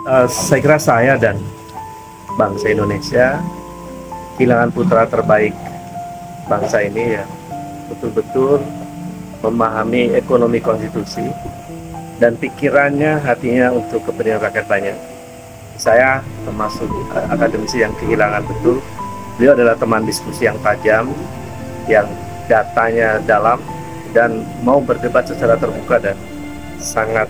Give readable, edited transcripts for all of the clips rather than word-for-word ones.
Saya kira saya dan bangsa Indonesia kehilangan putra terbaik bangsa ini yang betul-betul memahami ekonomi konstitusi dan pikirannya, hatinya untuk kepentingan rakyat banyak. Saya termasuk akademisi yang kehilangan betul. Beliau adalah teman diskusi yang tajam, yang datanya dalam, dan mau berdebat secara terbuka dan sangat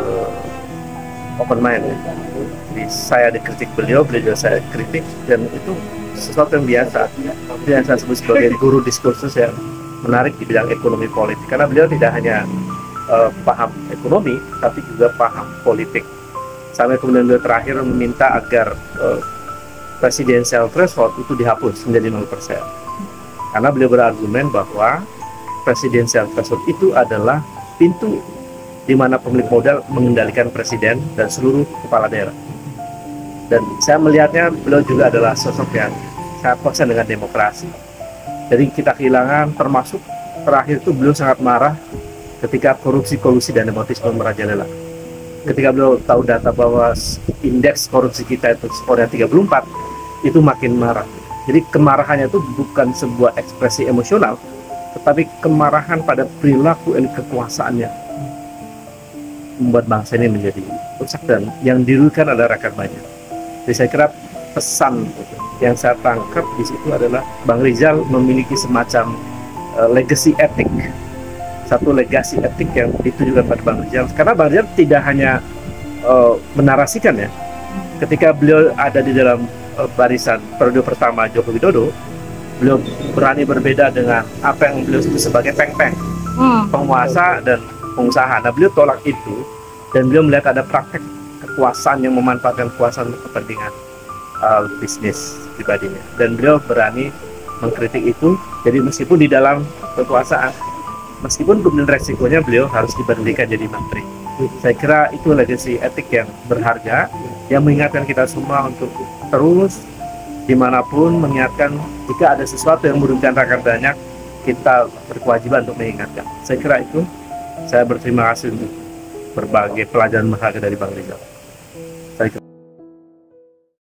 open mind. Jadi saya dikritik beliau, beliau juga saya kritik, dan itu sesuatu yang biasa. Yang saya sebut sebagai guru diskursus yang menarik di bidang ekonomi politik, karena beliau tidak hanya paham ekonomi, tapi juga paham politik. Sampai kemudian beliau terakhir meminta agar presidensial threshold itu dihapus menjadi 0%. Karena beliau berargumen bahwa presidensial threshold itu adalah pintu di mana pemilik modal mengendalikan presiden dan seluruh kepala daerah. Dan saya melihatnya beliau juga adalah sosok yang sangat konsen dengan demokrasi. Jadi kita kehilangan, termasuk terakhir itu beliau sangat marah ketika korupsi dan nepotisme merajalela. Ketika beliau tahu data bahwa indeks korupsi kita itu skornya 34, itu makin marah. Jadi kemarahannya itu bukan sebuah ekspresi emosional, tetapi kemarahan pada perilaku elit kekuasaannya membuat bangsa ini menjadi rusak, dan yang dirugikan adalah rakyat banyak. Jadi saya kira pesan yang saya tangkap di situ adalah Bang Rizal memiliki semacam legacy etik, satu legasi etik yang ditujukan pada Bang Rizal, karena Bang Rizal tidak hanya menarasikan ya, ketika beliau ada di dalam barisan periode pertama Joko Widodo, beliau berani berbeda dengan apa yang beliau sebut sebagai peng-peng, penguasa dan pengusaha. Nah, beliau tolak itu, dan beliau melihat ada praktek kekuasaan yang memanfaatkan kekuasaan untuk kepentingan bisnis pribadinya, dan beliau berani mengkritik itu. Jadi meskipun di dalam kekuasaan, meskipun kemudian resikonya beliau harus diberhentikan jadi menteri. Saya kira itu legacy etik yang berharga, yang mengingatkan kita semua untuk terus dimanapun mengingatkan jika ada sesuatu yang merugikan rakyat banyak, kita berkewajiban untuk mengingatkan. Saya kira itu. Saya berterima kasih untuk berbagai pelajaran berharga dari Bang Rizal.